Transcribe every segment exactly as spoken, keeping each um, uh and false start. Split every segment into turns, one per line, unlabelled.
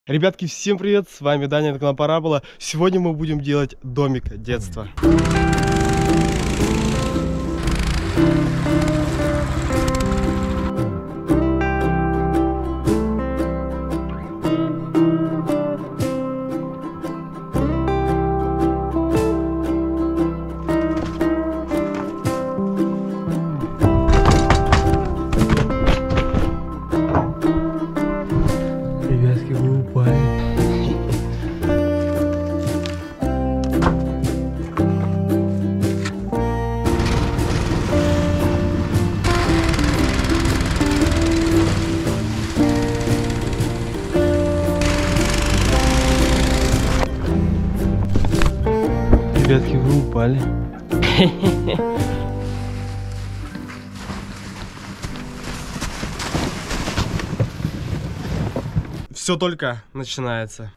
Ребятки, всем привет, с вами Даня, это канал Парабола. Сегодня мы будем делать домик детства. Ребятки, вы упали. Ребятки, вы упали. Все только начинается.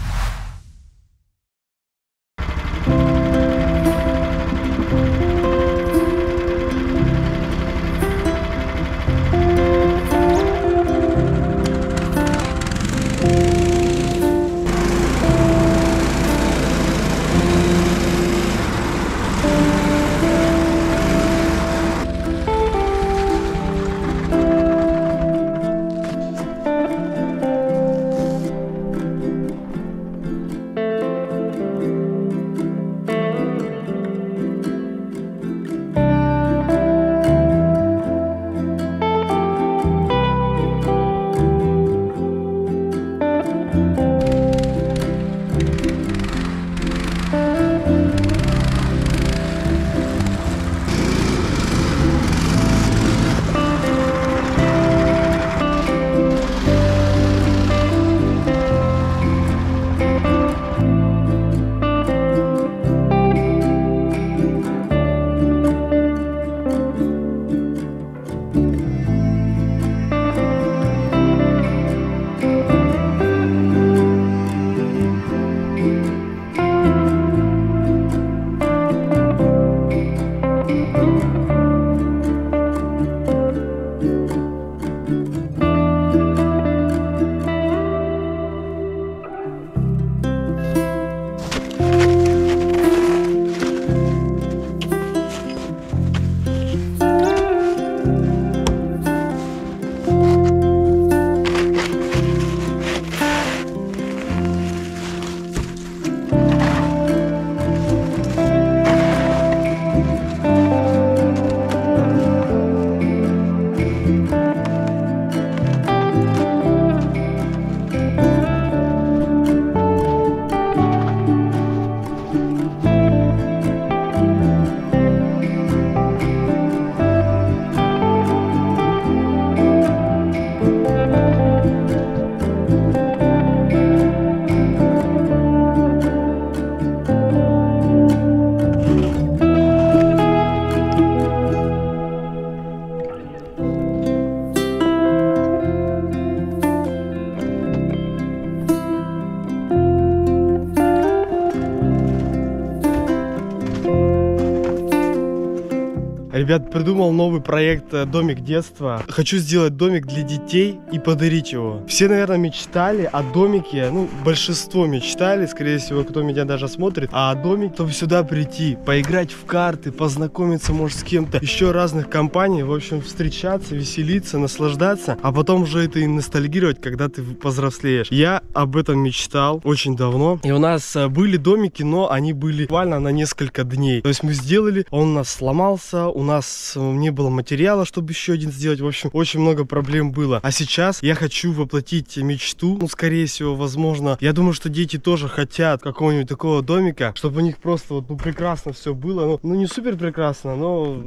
Ребят, придумал новый проект «Домик детства». Хочу сделать домик для детей и подарить его. Все, наверное, мечтали о домике, ну, большинство мечтали, скорее всего, кто меня даже смотрит, а о домике, чтобы сюда прийти, поиграть в карты, познакомиться, может, с кем-то, еще разных компаний, в общем, встречаться, веселиться, наслаждаться, а потом уже это и ностальгировать, когда ты повзрослеешь. Я об этом мечтал очень давно, и у нас были домики, но они были буквально на несколько дней. То есть мы сделали, он у нас сломался, у нас не было материала, чтобы еще один сделать. В общем, очень много проблем было. А сейчас я хочу воплотить мечту. Ну, скорее всего, возможно. Я думаю, что дети тоже хотят какого-нибудь такого домика, чтобы у них просто вот, ну, прекрасно все было. Ну, ну, не супер прекрасно, но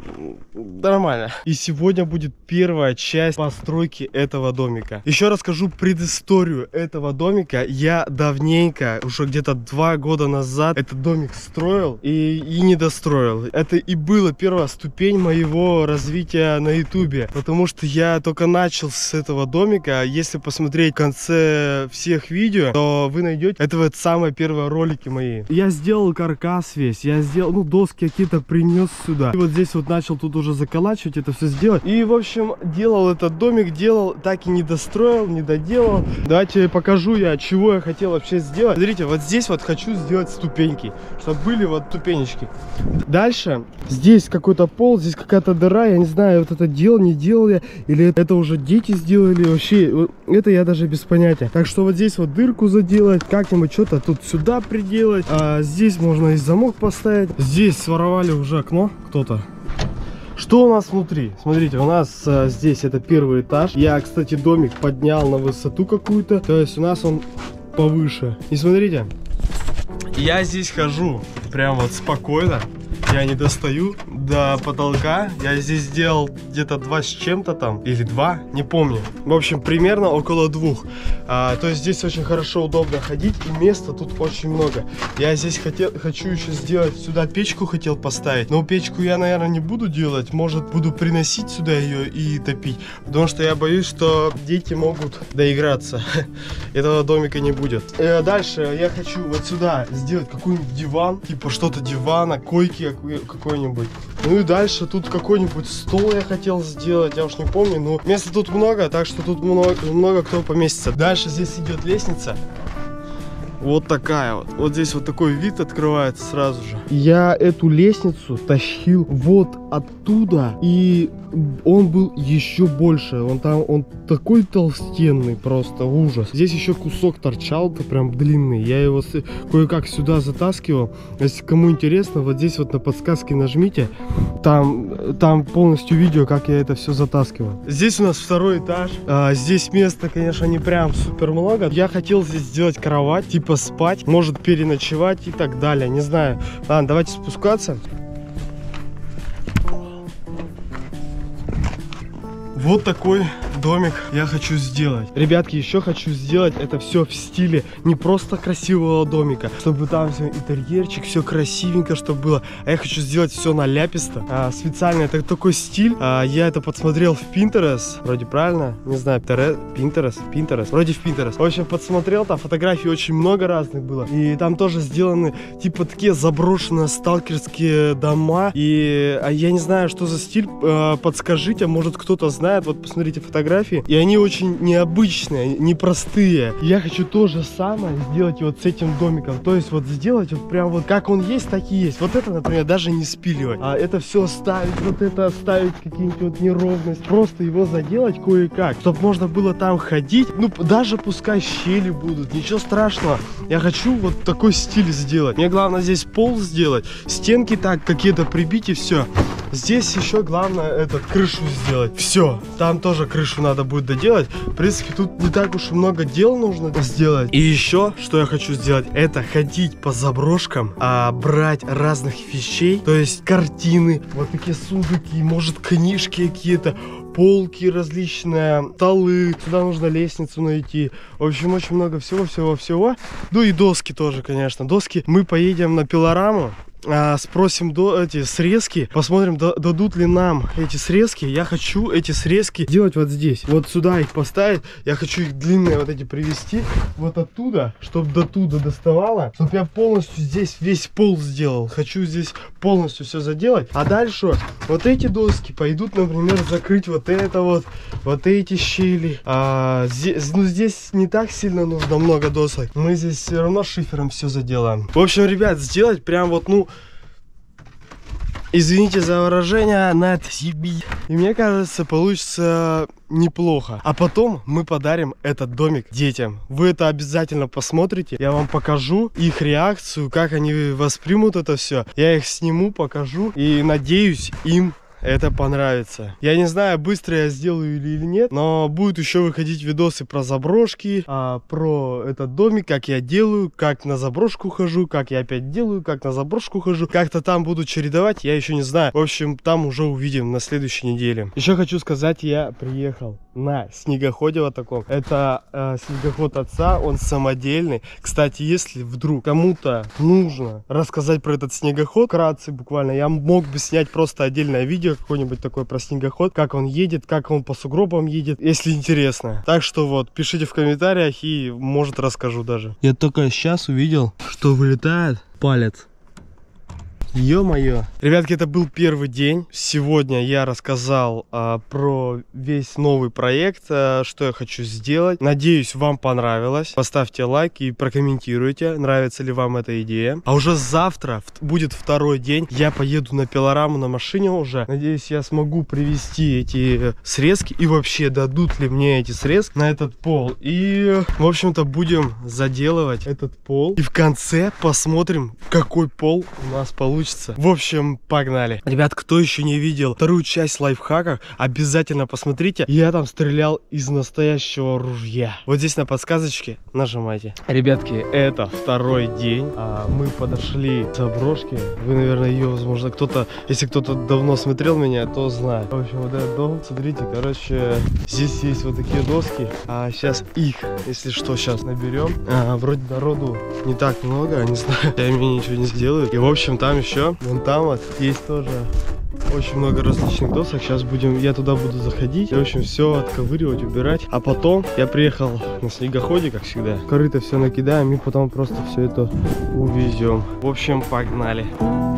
нормально. И сегодня будет первая часть постройки этого домика. Еще расскажу предысторию этого домика. Я давненько, уже где-то два года назад, этот домик строил и, и не достроил. Это и было первое ступень моего развития на ютубе, потому что я только начал с этого домика. Если посмотреть в конце всех видео, то вы найдете, это вот самые первые ролики мои. Я сделал каркас весь, я сделал, ну, доски какие-то принес сюда. И вот здесь вот начал тут уже заколачивать, это все сделать. И, в общем, делал этот домик, делал, так и не достроил, не доделал. Давайте покажу я, чего я хотел вообще сделать. Смотрите, вот здесь вот хочу сделать ступеньки, чтобы были вот ступенечки. Дальше, здесь какой-то пол, здесь какая-то дыра, я не знаю, вот это делал, не делал я, или это уже дети сделали, вообще, это я даже без понятия. Так что вот здесь вот дырку заделать, как-нибудь что-то тут сюда приделать. А здесь можно и замок поставить. Здесь своровали уже окно кто-то. Что у нас внутри? Смотрите, у нас а, здесь это первый этаж. Я, кстати, домик поднял на высоту какую-то, то есть у нас он повыше. И смотрите, я здесь хожу прям вот спокойно. Я не достаю до потолка. Я здесь сделал где-то два с чем-то там. Или два, не помню. В общем, примерно около двух. а, То есть здесь очень хорошо, удобно ходить. И места тут очень много. Я здесь хотел, хочу еще сделать сюда печку, хотел поставить. Но печку я, наверное, не буду делать. Может, буду приносить сюда ее и топить. Потому что я боюсь, что дети могут доиграться. Этого домика не будет. И дальше я хочу вот сюда сделать какой-нибудь диван. Типа что-то дивана, койки какой-нибудь. Ну и дальше тут какой-нибудь стол я хотел сделать, я уж не помню, но места тут много, так что тут много, много кто поместится. Дальше здесь идет лестница. Вот такая вот. Вот здесь вот такой вид открывается сразу же. Я эту лестницу тащил вот оттуда, и он был еще больше. Он там, он такой толстенный, просто ужас. Здесь еще кусок торчал, то прям длинный. Я его кое-как сюда затаскивал. Если кому интересно, вот здесь вот на подсказке нажмите. Там, там полностью видео, как я это все затаскивал. Здесь у нас второй этаж. А, здесь места, конечно, не прям супер много. Я хотел здесь сделать кровать, типа спать, может переночевать и так далее. Не знаю. Ладно, давайте спускаться. Вот такой домик я хочу сделать. Ребятки, еще хочу сделать это все в стиле не просто красивого домика, чтобы там все интерьерчик, все красивенько, чтобы было. А я хочу сделать все наляписто. А, специально это такой стиль. А, я это подсмотрел в Pinterest. Вроде правильно? Не знаю. Pinterest? Pinterest. Вроде в Pinterest. В общем, подсмотрел, там фотографий очень много разных было. И там тоже сделаны типа такие заброшенные сталкерские дома. И а я не знаю, что за стиль. А, подскажите, может кто-то знает. Вот посмотрите фотографии, и они очень необычные, непростые. Я хочу то же самое сделать вот с этим домиком, то есть вот сделать вот прям вот как он есть, так и есть. Вот это, например, даже не спиливать, а это все оставить, вот это оставить какие-нибудь вот неровности, просто его заделать кое-как, чтобы можно было там ходить. Ну даже пускай щели будут, ничего страшного. Я хочу вот такой стиль сделать. Мне главное здесь пол сделать, стенки так какие-то прибить и все. Здесь еще главное этот крышу сделать. Все, там тоже крышу надо будет доделать. В принципе, тут не так уж и много дел нужно сделать. И еще, что я хочу сделать, это ходить по заброшкам, а, брать разных вещей, то есть картины, вот такие сундуки, может книжки какие-то, полки различные, столы. Сюда нужно лестницу найти. В общем, очень много всего-всего-всего. Ну и доски тоже, конечно. Доски. Мы поедем на пилораму. А, спросим до эти срезки, посмотрим, да, дадут ли нам эти срезки. Я хочу эти срезки делать вот здесь, вот сюда их поставить. Я хочу их длинные вот эти привести вот оттуда, чтобы до туда доставало, чтобы я полностью здесь весь пол сделал. Хочу здесь полностью все заделать, а дальше вот эти доски пойдут, например, закрыть вот это вот, вот эти щели. А, здесь, ну, здесь не так сильно нужно много досок, мы здесь все равно шифером все заделаем. В общем, ребят, сделать прям вот, ну, извините за выражение, на тебе. И мне кажется, получится неплохо. А потом мы подарим этот домик детям. Вы это обязательно посмотрите. Я вам покажу их реакцию, как они воспримут это все. Я их сниму, покажу. И надеюсь, им это понравится. Я не знаю, быстро я сделаю или, или нет, но будут еще выходить видосы про заброшки, а, про этот домик, как я делаю, как на заброшку хожу, как я опять делаю, как на заброшку хожу. Как-то там буду чередовать, я еще не знаю. В общем, там уже увидим на следующей неделе. Еще хочу сказать, я приехал на снегоходе вот таком. Это э, снегоход отца, он самодельный. Кстати, если вдруг кому-то нужно рассказать про этот снегоход, вкратце буквально, я мог бы снять просто отдельное видео какое-нибудь такое про снегоход, как он едет, как он по сугробам едет, если интересно. Так что вот, пишите в комментариях и, может, расскажу даже. Я только сейчас увидел, что вылетает палец. Ё-моё. Ребятки, это был первый день. Сегодня я рассказал а, про весь новый проект, а, что я хочу сделать. Надеюсь, вам понравилось. Поставьте лайк и прокомментируйте, нравится ли вам эта идея. А уже завтра будет второй день. Я поеду на пилораму на машине уже. Надеюсь, я смогу привезти эти срезки. И вообще, дадут ли мне эти срезки на этот пол. И, в общем-то, будем заделывать этот пол. И в конце посмотрим, какой пол у нас получится. В общем, погнали. Ребят, кто еще не видел вторую часть лайфхаков, обязательно посмотрите. Я там стрелял из настоящего ружья. Вот здесь на подсказочке нажимайте. Ребятки, это второй день. А мы подошли к заброшке. Вы, наверное, ее, возможно, кто-то, если кто-то давно смотрел меня, то знает. В общем, вот этот дом, смотрите, короче, здесь есть вот такие доски. А сейчас их, если что, сейчас наберем. А, вроде народу не так много, не знаю, я мне ничего не сделаю. И, в общем, там еще вон там вот есть тоже очень много различных досок. Сейчас будем, я туда буду заходить и, в общем, все отковыривать, убирать. А потом я приехал на снегоходе, как всегда. Корыто все накидаем и потом просто все это увезем. В общем, погнали.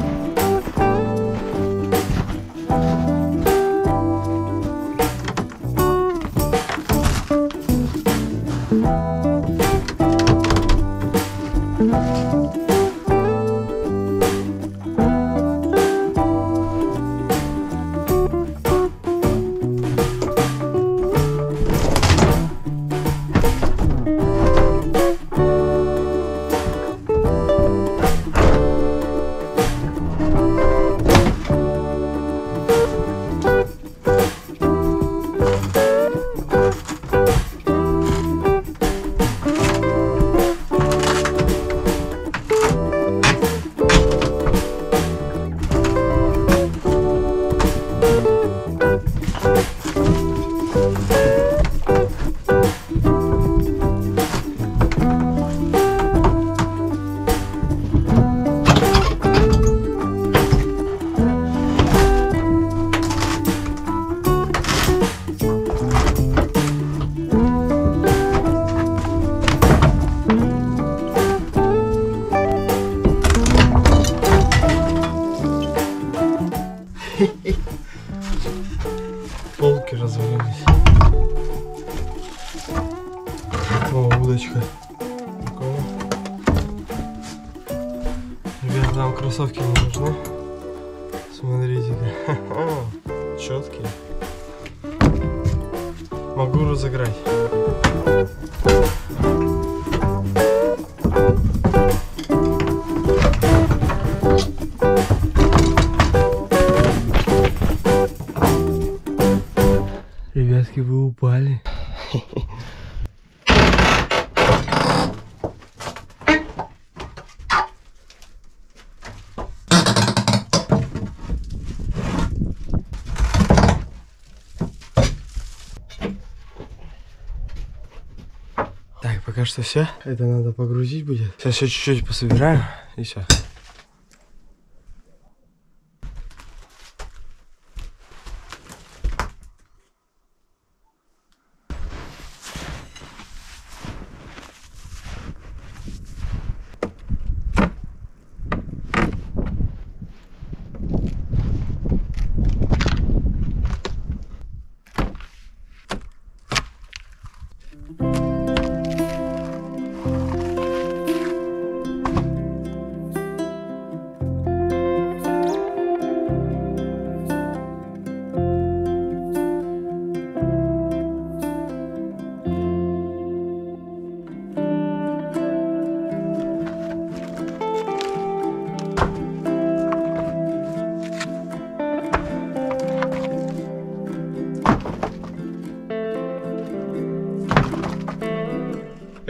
Полки развалились. О, удочка. Прикольно. Ребята, нам кроссовки не нужны. Смотрите-ка. Четкие. Могу разыграть. Ребятки, вы упали. Так, пока что все. Это надо погрузить будет. Сейчас еще чуть-чуть пособираем и все.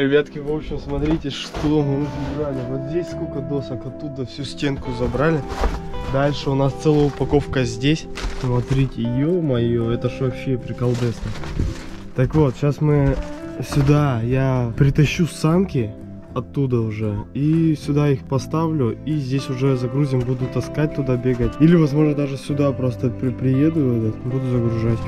ребятки, в общем, смотрите, что мы забрали. Вот здесь сколько досок, оттуда всю стенку забрали. Дальше у нас целая упаковка здесь. Смотрите, ё-моё, это ж вообще приколдесно. Так вот, сейчас мы сюда, я притащу санки оттуда уже. И сюда их поставлю. И здесь уже загрузим, буду таскать туда, бегать. Или, возможно, даже сюда просто при приеду, этот, буду загружать.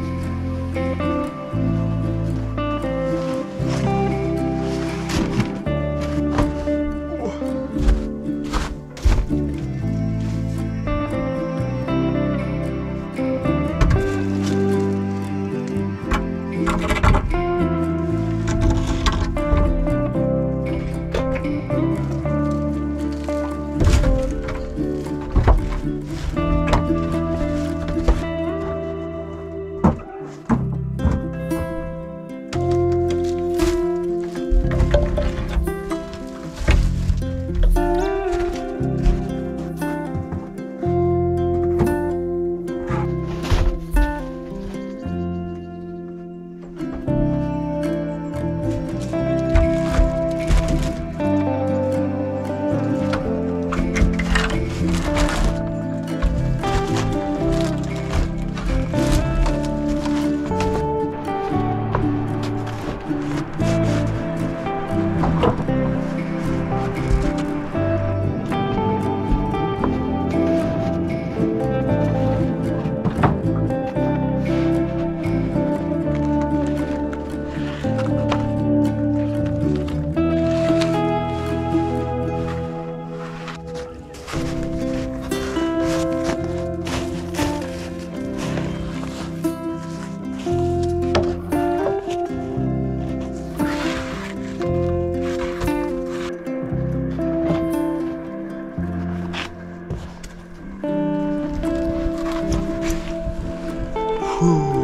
Фу.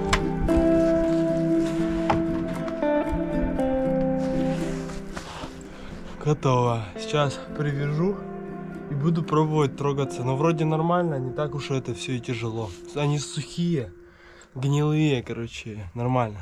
Готово. Сейчас привяжу и буду пробовать трогаться. Но вроде нормально, не так уж это все и тяжело. Они сухие, гнилые, короче, нормально.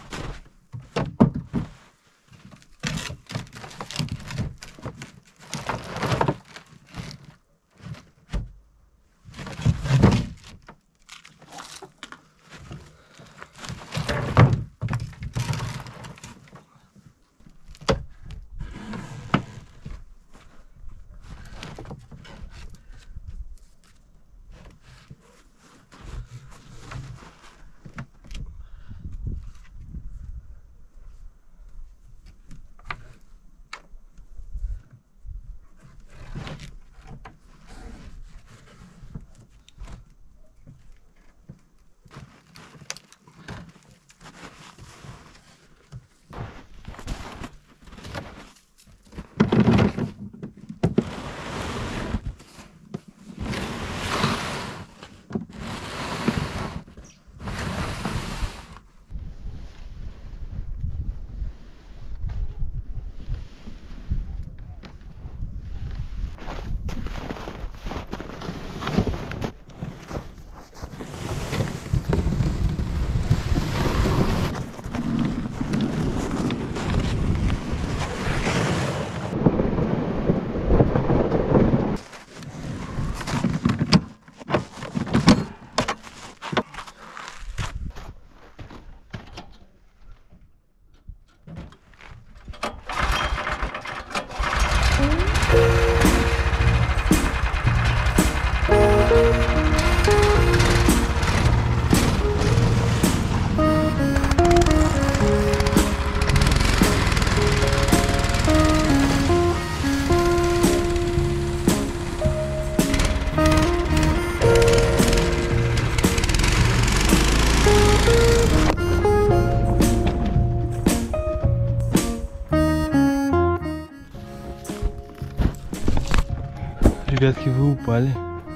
Ребятки, вы упали.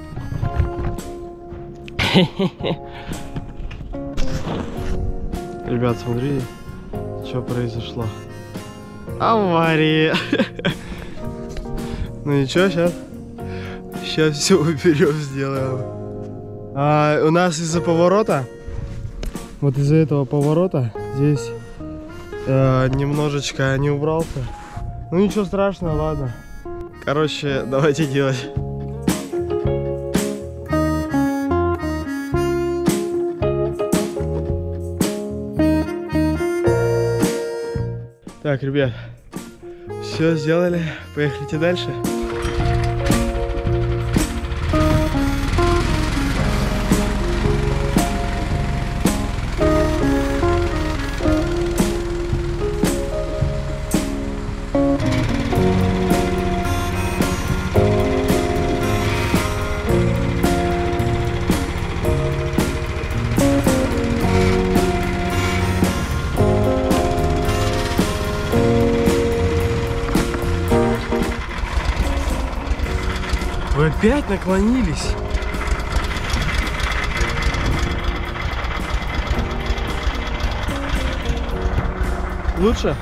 Ребят, смотри, что произошло. Авария. Ну ничего, сейчас. Сейчас все уберем, сделаем. А, у нас из-за поворота, вот из-за этого поворота, здесь э, немножечко не убрался. Ну ничего страшного, ладно. Короче, давайте делать. Так, ребят, все сделали, поехали дальше. Вы опять наклонились. Лучше?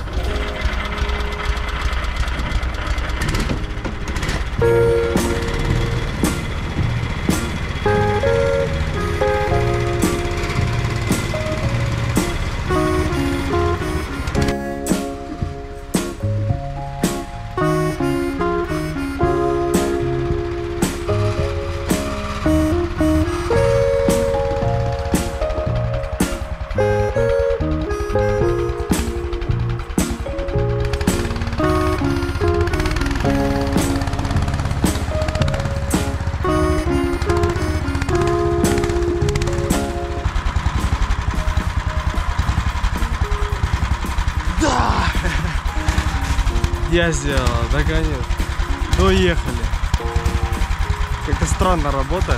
Я сделал, наконец. Доехали. Как-то странно работает.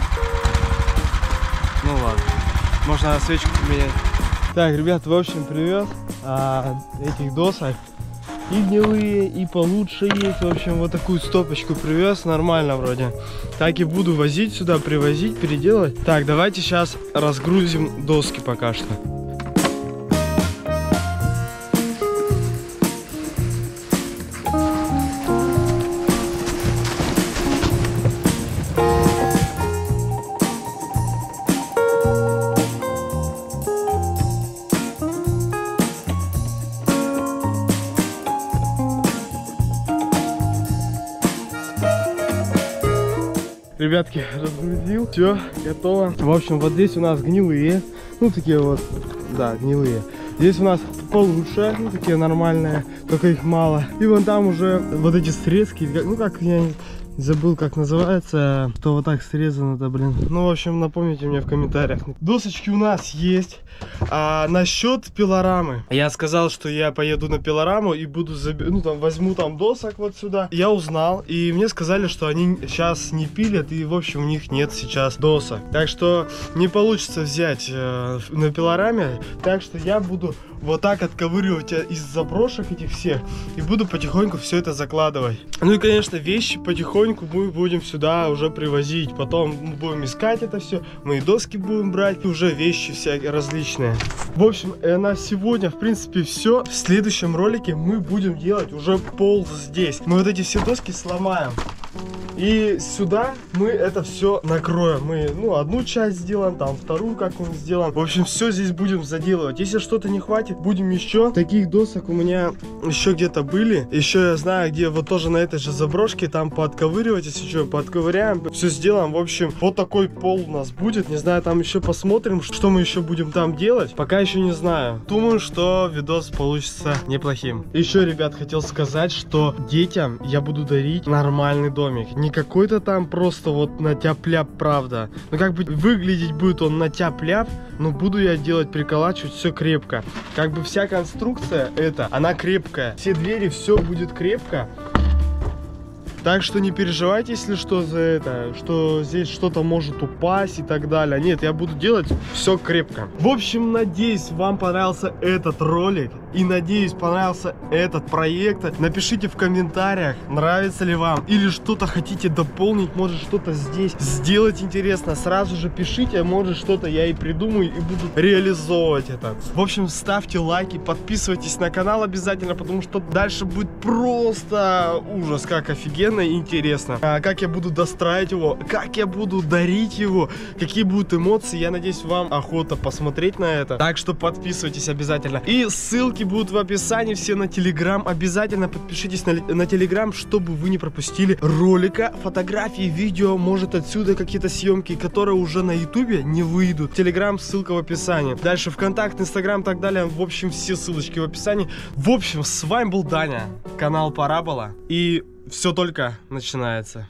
Ну ладно. Можно свечку поменять. Так, ребят, в общем, привез а, этих досок. И гнилые, и получше есть. В общем, вот такую стопочку привез. Нормально вроде. Так и буду возить сюда, привозить, переделать. Так, давайте сейчас разгрузим доски пока что. Ребятки, разгрузил, все, готово. В общем, вот здесь у нас гнилые, ну такие вот, да, гнилые. Здесь у нас получше, ну такие нормальные, только их мало. И вон там уже вот эти срезки, ну как я забыл, как называется, что вот так срезано-то, блин. Ну, в общем, напомните мне в комментариях. Досочки у нас есть. А насчет пилорамы, я сказал, что я поеду на пилораму и буду заби... ну там возьму там досок вот сюда. Я узнал, и мне сказали, что они сейчас не пилят, и в общем у них нет сейчас досок. Так что не получится взять э, на пилораме. Так что я буду вот так отковыривать из заброшек этих всех и буду потихоньку все это закладывать. Ну и конечно вещи потихоньку мы будем сюда уже привозить. Потом мы будем искать это все, мы и доски будем брать, и уже вещи всякие различные. В общем, на сегодня в принципе все. В следующем ролике мы будем делать уже пол здесь. Мы вот эти все доски сломаем. И сюда мы это все накроем. Мы, ну, одну часть сделаем, там вторую как-нибудь сделаем. В общем, все здесь будем заделывать. Если что-то не хватит, будем еще. Таких досок у меня еще где-то были. Еще я знаю, где вот тоже на этой же заброшке. Там поотковыривать, если что, поотковыряем. Все сделаем. В общем, вот такой пол у нас будет. Не знаю, там еще посмотрим, что мы еще будем там делать. Пока еще не знаю. Думаю, что видос получится неплохим. Еще, ребят, хотел сказать, что детям я буду дарить нормальный домик. Не какой-то там просто вот на тяп-ляп, правда. Но как бы выглядеть будет он на тяп-ляп, но буду я делать, приколачивать все крепко. Как бы вся конструкция эта, она крепкая. Все двери, все будет крепко. Так что не переживайте, если что за это, что здесь что-то может упасть и так далее. Нет, я буду делать все крепко. В общем, надеюсь, вам понравился этот ролик. И надеюсь, понравился этот проект. Напишите в комментариях, нравится ли вам. Или что-то хотите дополнить, может что-то здесь сделать интересно. Сразу же пишите, может что-то я и придумаю и буду реализовывать это. В общем, ставьте лайки, подписывайтесь на канал обязательно, потому что дальше будет просто ужас, как офигенно и интересно. А, как я буду достраивать его, как я буду дарить его, какие будут эмоции. Я надеюсь, вам охота посмотреть на это. Так что подписывайтесь обязательно. И ссылки будут в описании, все на Телеграм. Обязательно подпишитесь на, на Телеграм, чтобы вы не пропустили ролика, фотографии, видео, может отсюда какие-то съемки, которые уже на Ютубе не выйдут. Телеграм, ссылка в описании. Дальше ВКонтакт, Инстаграм и так далее. В общем, все ссылочки в описании. В общем, с вами был Даня, канал Парабола. И все только начинается.